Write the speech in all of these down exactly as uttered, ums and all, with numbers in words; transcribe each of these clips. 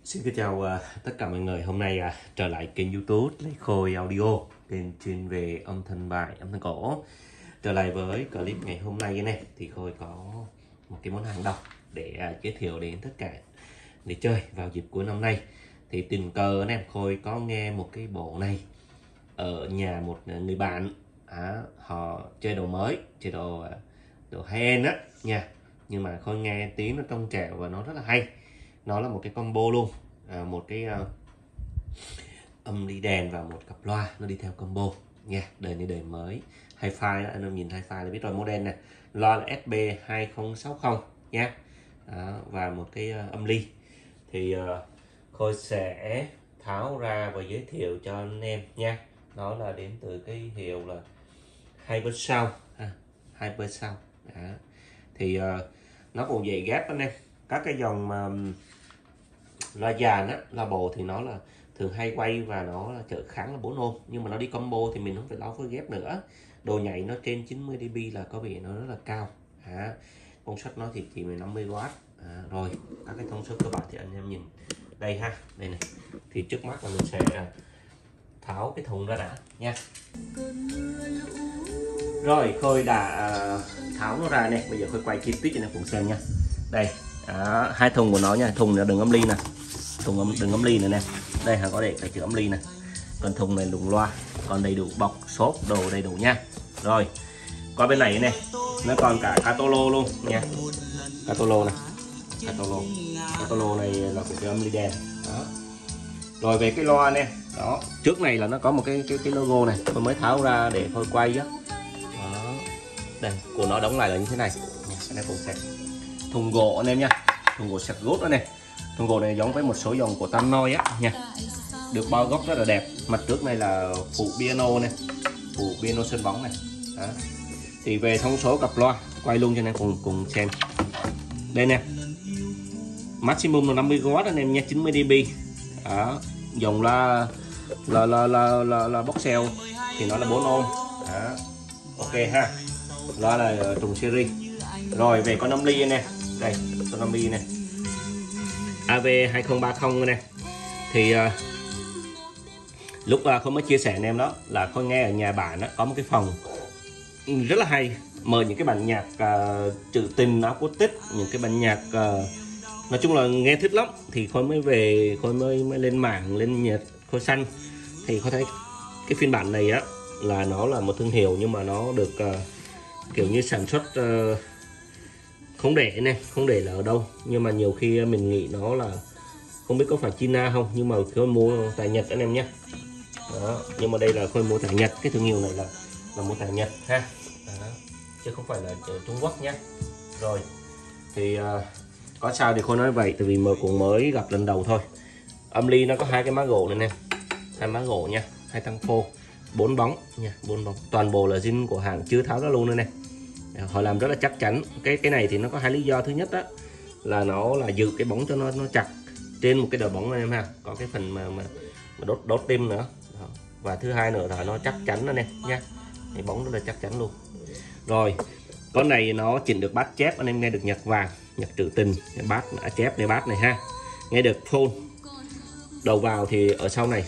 Xin kính chào uh, tất cả mọi người. Hôm nay uh, trở lại kênh YouTube Lê Khôi Audio, kênh chuyên về âm thanh bài, âm thanh cổ. Trở lại với clip ngày hôm nay này thì Khôi có một cái món hàng độc để uh, giới thiệu đến tất cả để chơi vào dịp cuối năm nay. Thì tình cờ anh em Khôi có nghe một cái bộ này ở nhà một người bạn, à, họ chơi đồ mới, chơi đồ uh, đồ high-end á nha. Nhưng mà Khôi nghe tiếng nó trong trẻo và nó rất là hay. Nó là một cái combo luôn, à, một cái uh, âm ly đèn và một cặp loa nó đi theo combo nha. Đời này đời mới hi-fi, anh em nhìn hi-fi là biết rồi. Model này loa là S B hai không sáu không nha. Đó, và một cái uh, âm ly thì uh, Khôi sẽ tháo ra và giới thiệu cho anh em nha. Nó là đến từ cái hiệu là Hypersound, à, Hypersound. Đó. Thì uh, nó cũng dễ ghép anh em. Các cái dòng mà loa dàn á, loa bồ thì nó là thường hay quay và nó là trở kháng là bốn ôm, nhưng mà nó đi combo thì mình không phải lo với ghép nữa. Độ nhảy nó trên chín mươi dB là có vẻ nó rất là cao. À, công suất nó thì chỉ năm mươi oát. À, rồi các cái thông số cơ bản thì anh em nhìn đây ha, đây này. Thì trước mắt là mình sẽ tháo cái thùng ra đã nha. Rồi Khôi đã tháo nó ra này, bây giờ Khôi quay chi tiết cho anh em cùng xem nha. Đây, đó, hai thùng của nó nha. Thùng là đựng âm ly nè, thùng âm, đựng âm ly này nè. Đây họ có để cái chữ âm ly nè. Còn thùng này đựng loa, còn đầy đủ bọc xốp đồ đầy đủ nha. Rồi qua bên này này nó còn cả catolo luôn nha. Catolo này, catolo catolo này là của cái âm ly đèn đó. Rồi về cái loa nè, đó trước này là nó có một cái cái, cái logo này, tôi mới tháo ra để thôi quay á. Đó, đây của nó đóng lại là như thế này nha, anh em cùng xem. Thùng gỗ anh em nha, thùng gỗ sẹt gốt đó này. Thùng gỗ này giống với một số dòng của Tannoy á nha, được bao góc rất là đẹp. Mặt trước này là phụ piano này, phụ piano sân bóng này. Đó. Thì về thông số cặp loa quay luôn cho anh em cùng cùng xem. Đây nè, maximum là năm mươi oát anh em nha, chín mươi dB. Đó, dòng là là là là là, là boxel thì nó là bốn ôm. Đó. Ok ha, loa là trùng series. Rồi về con âm ly này, đây con âm ly này A V hai không ba không này. Thì uh, lúc uh, Khôi mới chia sẻ anh em đó là Khôi nghe ở nhà bạn đó, có một cái phòng rất là hay, mời những cái bản nhạc uh, trữ tình, acoustic, những cái bản nhạc uh, nói chung là nghe thích lắm. Thì Khôi mới về, Khôi mới, mới lên mạng, lên nhạc Khôi săn thì Khôi thấy cái phiên bản này á là nó là một thương hiệu, nhưng mà nó được uh, kiểu như sản xuất uh, không để này, không để là ở đâu, nhưng mà nhiều khi mình nghĩ nó là không biết có phải China không, nhưng mà Khôi mua tại Nhật anh em nhé. Đó, nhưng mà đây là Khôi mua tại Nhật, cái thương hiệu này là là mua tại Nhật ha. Đó, chứ không phải là Trung Quốc nhé. Rồi thì uh, có sao thì Khôi nói vậy, tại vì mà cũng mới gặp lần đầu thôi. Âm ly nó có hai cái má gỗ này nè, hai má gỗ nha, hai tăng phô, bốn bóng nha, bốn bóng, toàn bộ là zin của hàng, chưa tháo ra luôn nữa này. Họ làm rất là chắc chắn. Cái cái này thì nó có hai lý do. Thứ nhất đó là nó là giữ cái bóng cho nó nó chặt trên một cái đầu bóng này em ha, có cái phần mà, mà, mà đốt đốt tim nữa. Đó. Và thứ hai nữa là nó chắc chắn anh em nha, cái bóng rất là chắc chắn luôn. Rồi con này nó chỉnh được bát chép, anh em nghe được nhạc vàng, nhạc trữ tình, bát đã chép này, bát này ha, nghe được phone. Đầu vào thì ở sau này,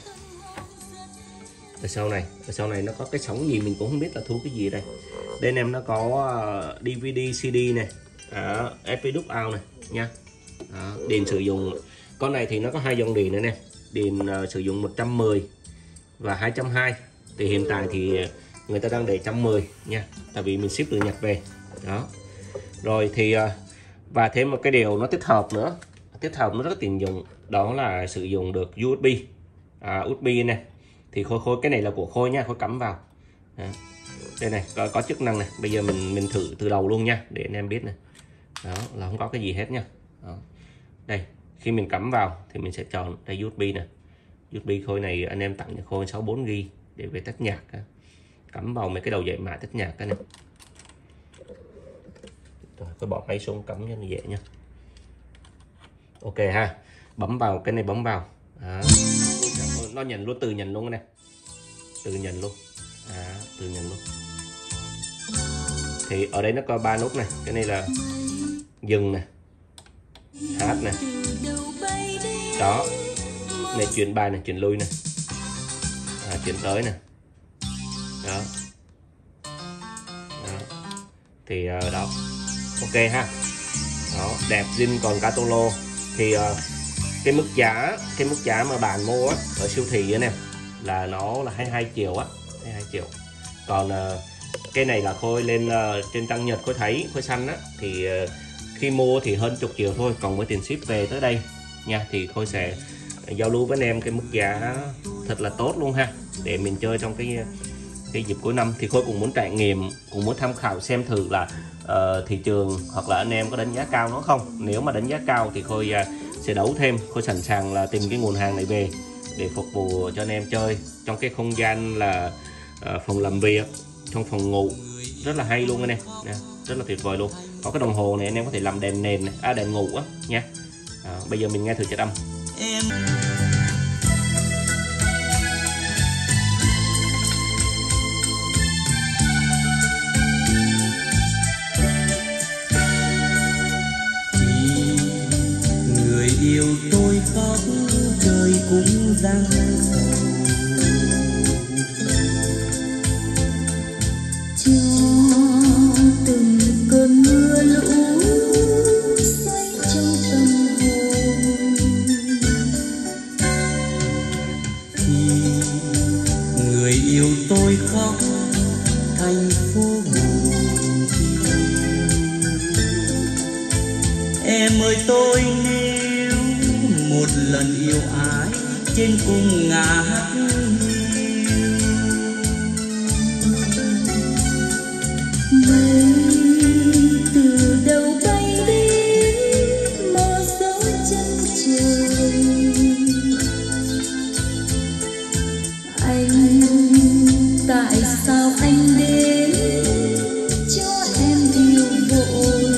ở sau này ở sau này nó có cái sóng gì mình cũng không biết là thu cái gì đây. Đây em nó có D V D C D này, đó, ép pê đúc out này nha. Đó, điện sử dụng con này thì nó có hai dòng điện nữa nè, điện uh, sử dụng một trăm mười và hai trăm hai mươi. Thì hiện tại thì người ta đang để một trăm mười nha, tại vì mình ship từ Nhật về đó. Rồi thì uh, và thêm một cái điều nó tích hợp nữa, tích hợp nó rất tiện dụng, đó là sử dụng được U S B, à, U S B này. Thì Khôi Khôi cái này là của Khôi nha, Khôi cắm vào. Đó. Đây này có, có chức năng này, bây giờ mình mình thử từ đầu luôn nha, để anh em biết này. Đó là không có cái gì hết nha. Đó. Đây khi mình cắm vào thì mình sẽ chọn đây U S B này, U S B Khôi này anh em tặng cho Khôi sáu mươi bốn gi ga bai để về test nhạc. Cắm vào mấy cái đầu dạy mã test nhạc cái này. Rồi tôi bỏ máy xuống cắm cho nó dễ nha. Ok ha, bấm vào cái này, bấm vào. Đó. Nó nhận luôn, từ nhận luôn này, từ nhận luôn. À, từ nhận luôn. Thì ở đây nó có ba nút này, cái này là dừng này, hát nè, đó này, chuyển bài này, chuyển lui này, à, chuyển tới nè, đó, đó. Thì uh, đó ok ha, đó đẹp zin. Còn Catolo thì uh, cái mức giá cái mức giá mà bạn mua á, ở siêu thị anh em là nó là hai mươi hai triệu á, hai mươi hai triệu. Còn uh, cái này là Khôi lên uh, trên trang Nhật Khôi thấy Khôi săn á, thì uh, khi mua thì hơn chục triệu thôi, còn với tiền ship về tới đây nha, thì Khôi sẽ giao lưu với anh em cái mức giá thật là tốt luôn ha, để mình chơi trong cái cái dịp cuối năm. Thì Khôi cũng muốn trải nghiệm, cũng muốn tham khảo xem thử là uh, thị trường hoặc là anh em có đánh giá cao nó không. Nếu mà đánh giá cao thì Khôi uh, sẽ đấu thêm. Khôi sẵn sàng là tìm cái nguồn hàng này về để phục vụ cho anh em chơi trong cái không gian là uh, phòng làm việc, trong phòng ngủ, rất là hay luôn anh em, rất là tuyệt vời luôn. Có cái đồng hồ này anh em có thể làm đèn nền này, à, đèn ngủ á nha. À, bây giờ mình nghe thử chất âm. Em... Người yêu tôi khóc, trời cũng giăng sầu, cho từng cơn mưa lũ xoay trong tâm hồn. Thì người yêu tôi khóc, thành phố buồn thiêu. Em ơi tôi nếu một lần yêu ai trên cung ngả hát mây từ đâu bay đến mơ dấu chân trời. Anh tại sao anh đến cho em yêu vội,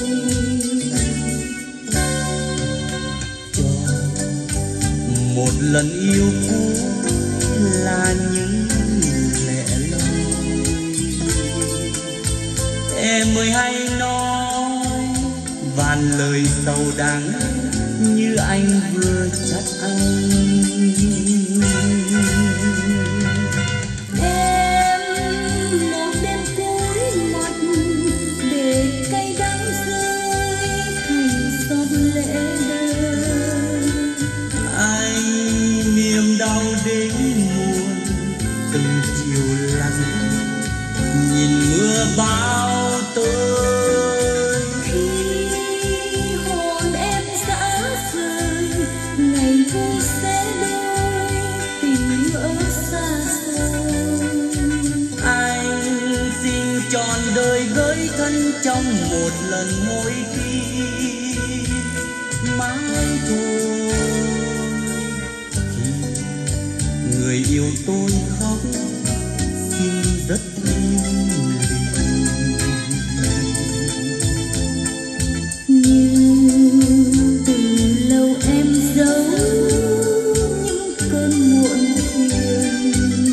cho một lần yêu cũ là những lẻ loi. Em ơi hãy nói vạn lời sầu đắng như anh vừa trách anh. Em một đêm cúi mặt để cay đắng rơi thành giọt lệ đời. Anh niềm đau đến muôn từng chiều lạnh, nhìn mưa bão tới. Khi hồn em dã rời, ngày thu sẽ đôi tình ngỡ xa xôi. Anh xin trọn đời gửi thân trong một lần môi kia mãi thôi. Khi người yêu tôi khóc, xin rất im lìm, như từ lâu em giấu những cơn muộn phiền.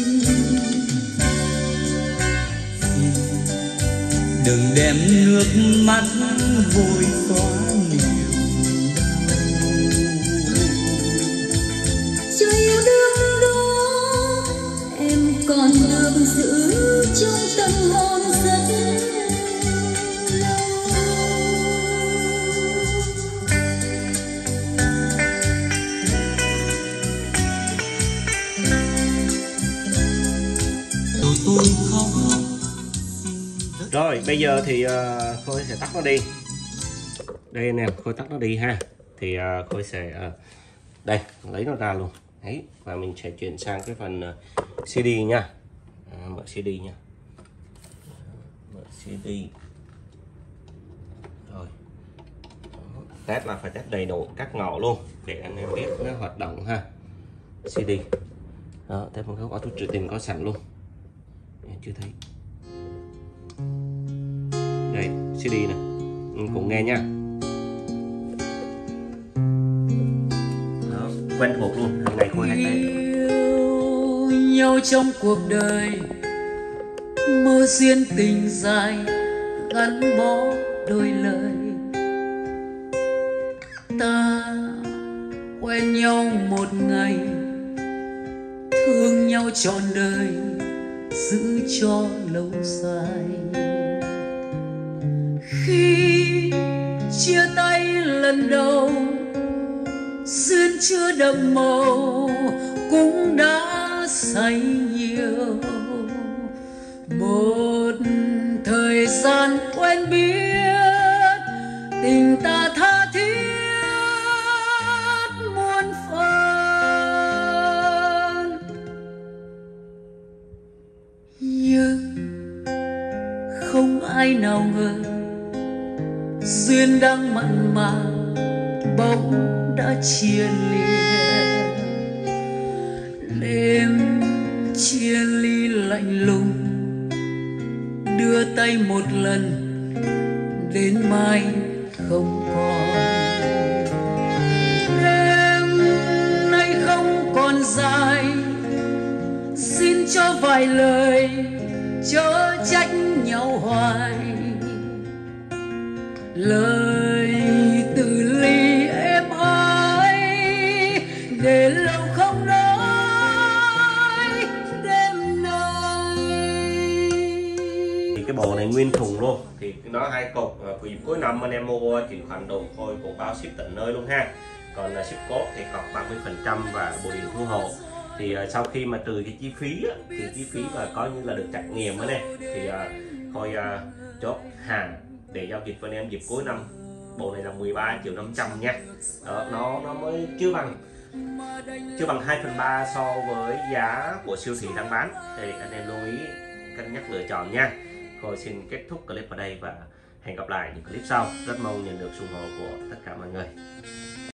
Xin đừng đem nước mắt vội xóa niềm đau. Cho yêu đương đó em còn được giữ trong tâm hồn rất lâu. Tôi tôi khóc. Rồi bây giờ thì uh, Khôi sẽ tắt nó đi. Đây anh em, Khôi tắt nó đi ha. Thì uh, Khôi sẽ uh, đây lấy nó ra luôn. Đấy, và mình sẽ chuyển sang cái phần uh, xê đê nha. À, mở xê đê nha. Mở xê đê. Rồi. Đó. Test là phải test đầy đủ các ngõ luôn để anh em biết nó hoạt động ha. xê đê. Đó, test một cái có trữ tình có sẵn luôn. Em chưa thấy. Đây, xê đê này. Mình cùng nghe nha. Đó, quen thuộc luôn, hàng ngày Khôi hay tay. Nhau trong cuộc đời, mơ duyên tình dài gắn bó đôi lời. Ta quen nhau một ngày, thương nhau trọn đời, giữ cho lâu dài. Khi chia tay lần đầu, duyên chưa đậm màu cũng đã say nhiều. Một thời gian quen biết, tình ta tha thiết muôn phần. Nhưng không ai nào ngờ, duyên đang mặn mà bỗng đã chia lìa. Đêm chia ly lạnh lùng, đưa tay một lần, đến mai không còn. Đêm nay không còn dài, xin cho vài lời chớ trách nhau hoài. Lời từ ly em ơi, để lâu không nói đêm nay. Thì cái bộ này nguyên thùng luôn, thì nó hai cục của dịp cuối năm anh em mua chuyển khoản đồ thôi cũng bao ship tận nơi luôn ha. Còn là ship code thì cọc ba mươi phần trăm và bộ điện thu hộ. Thì uh, sau khi mà trừ cái chi phí á, thì chi phí và coi như là được trải nghiệm đó này, thì uh, thôi uh, chốt hàng để giao dịch với anh em dịp cuối năm. Bộ này là mười ba triệu năm trăm nha. Đó, nó nó mới chưa bằng chưa bằng hai phần ba so với giá của siêu thị đang bán, thì anh em lưu ý cân nhắc lựa chọn nha. Rồi xin kết thúc clip ở đây và hẹn gặp lại những clip sau. Rất mong nhận được sự ủng hộ của tất cả mọi người.